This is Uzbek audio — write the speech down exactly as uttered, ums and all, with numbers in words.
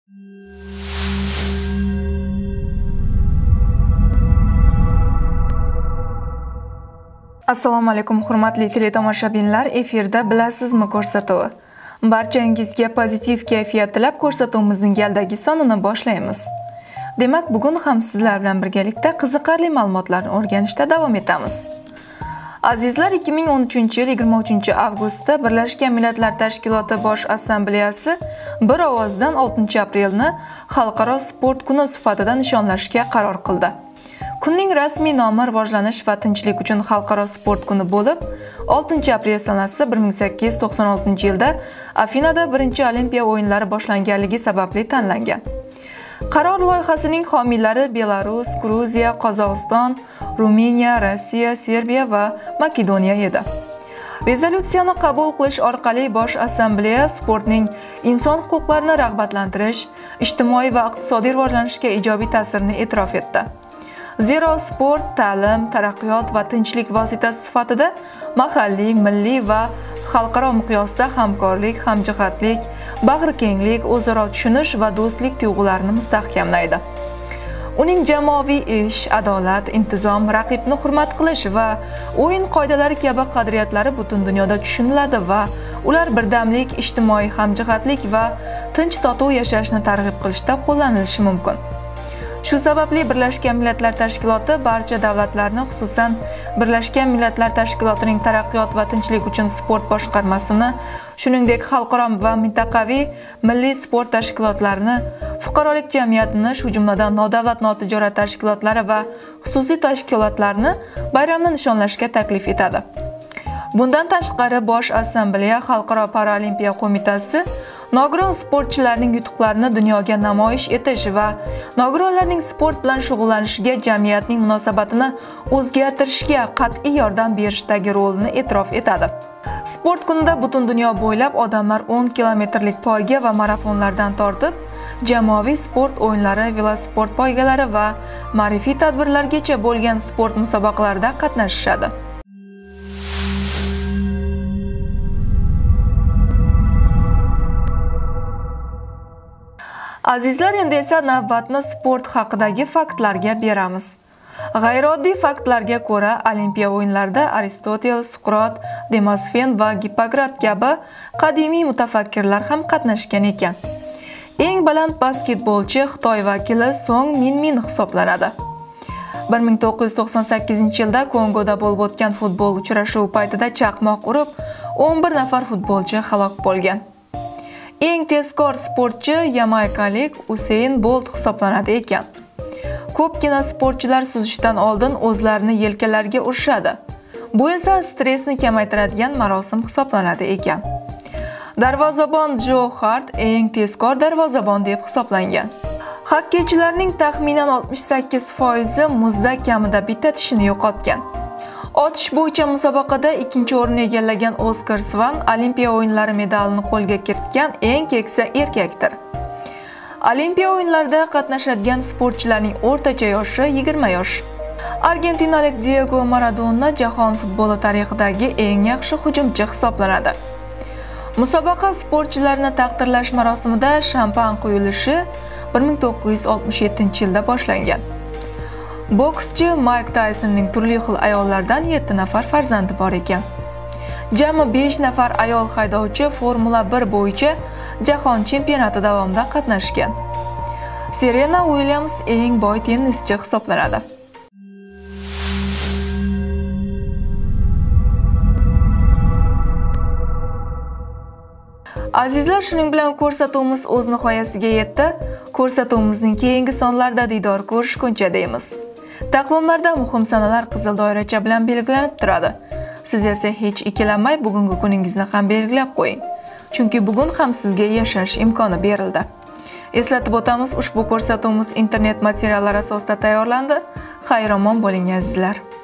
Assalomu alaykum hurmatli teletomoshabinlar, efirda bilasizmi ko'rsatuvi. Barchangizga pozitiv kayfiyat tilab ko'rsatuvimizning galdagi sonini boshlaymiz. Demak, bugun ham sizlar bilan birgalikda qiziqarli ma'lumotlarni o'rganishda davom etamiz. Azizlar, ikki ming o'n uchinchi yil yigirma uchinchi avgustda Birlashgan Millatlar Tashkiloti Bosh Assambleyasi bir ovozdan oltinchi aprelni Xalqaro sport kuni sifatida nishonlashga qaror qildi. Kunning rasmiy nomi rivojlanish va tinchlik uchun xalqaro sport kuni bo'lib, oltinchi aprel sanasi bir ming sakkiz yuz to'qson oltinchi yilda Afinada birinchi Olimpiya o'yinlari boshlanganligi sababli tanlangan. Qaror loyihasining homiylari Belarus, Gruziya, Qozog'iston, Ruminiya, Rossiya, Serbiya va Makedoniya edi. Rezolyutsiyani qabul qilish orqali Bosh Assambleya sportning inson huquqlarini rag'batlantirish, ijtimoiy va iqtisodiy rivojlanishga ijobiy ta'sirini e'tirof etdi. Zero sport, ta'lim, taraqqiyot va tinchlik vositasi sifatida mahalliy, milliy va xalqaro miqyosda hamkorlik, hamjihatlik, bag'rikenglik, o'zaro tushunish va do'stlik tuyg'ularini mustahkamlaydi. Uning jamoaviy ish, adolat, intizom, raqibni hurmat qilish va o'yin qoidalari kabi qadriyatlari butun dunyoda tushuniladi va ular birdamlik, ijtimoiy hamjihatlik va tinch totuv yashashni targ'ib qilishda qo'llanilishi mumkin. Shu sababli Birlashgan Millatlar Tashkiloti barcha davlatlarni, xususan Birlashgan Millatlar Tashkilotining taraqqiyot va tinchlik uchun sport boshqarmasini, shuningdek xalqaro va mintaqaviy milliy sport tashkilotlarini, fuqarolik jamiyatini, shu jumladan nodavlat notijorat tashkilotlari va xususiy tashkilotlarni bayramni nishonlashga taklif etadi. Bundan tashqari Bosh Assambleya Xalqaro paralimpiya qo'mitasi nogiron sportchilarning yutuqlarini dunyoga namoyish etish va nogironlarning sport bilan shug'ullanishiga jamiyatning munosabatini o'zgartirishga qat'iy yordam berishdagi rolini e'tirof etadi. Sport kunida butun dunyo bo'ylab odamlar o'n kilometrlik poyga va marafonlardan tortib, jamoaviy sport o'yinlari, velosport poygalari va ma'rifiy tadbirlargacha bo'lgan sport musobaqalarida qatnashishadi. Azizlar, endi esa navbatni sport haqidagi faktlarga beramiz. G'ayrioddiy faktlarga ko'ra, Olimpiya o'yinlarida Aristotel, Suqrot, Demosfen va Gippokrat kabi qadimiy mutafakkirlar ham qatnashgan ekan. Eng baland basketbolchi Xitoy vakili Song Minmin hisoblanadi. bir ming to'qqiz yuz to'qson sakkizinchi yilda Kongoda bo'lib o'tgan futbol uchrashuvi paytida chaqmoq urib, o'n bir nafar futbolchi halok bo'lgan. Eng tezkor sportchi yamaykalik Usain Bolt hisoblanadi ekan. Ko'pgina sportchilar suzishdan oldin o'zlarini yelkalariga urishadi. Bu esa stressni kamaytiradigan marosim hisoblanadi ekan. Darvozabon Jo Hart eng tezkor darvozabon deb hisoblangan. Xokkeychilarning taxminan oltmish sakkiz foizi muzda kamida bitta tishini yo'qotgan. Otish bo'yicha musobaqada ikkinchi o'rinni egallagan Oskar Svan Olimpiya o'yinlari medalini qo'lga kiritgan eng keksa erkakdir. Olimpiya o'yinlarida qatnashadigan sportchilarning o'rtacha yoshi yigirma yosh. Argentinalik Diego Maradona jahon futboli tarixidagi eng yaxshi hujumchi hisoblanadi. Musobaqa sportchilarini taqdirlash marosimida shampan quyilishi bir ming to'qqiz yuz oltmish yettinchi yilda boshlangan. Bokschi Mike Tysonning turli xil ayollardan yetti nafar farzandi bor ekan. Jami besh nafar ayol haydovchi Formula bir bo'yicha jahon chempionati davomida qatnashgan. Serena Williams eng boy tennischi hisoblanadi. Azizlar, shuning bilan ko'rsatuvimiz o'z nihoyasiga yetdi. Ko'rsatuvimizning keyingi sonlarida diydor ko'rishguncha deymiz. Taqvimlarda muhim sanalar qizil doiracha bilan belgilanib turadi. Siz esa hech ikkilanmay bugungi kuningizni ham belgilab qo'ying. Chunki bugun ham sizga yashash imkoni berildi. Eslatib o'tamiz, ushbu ko'rsatuvimiz internet materiallar asosida tayyorlandi. Xayr-omon bo'ling azizlar.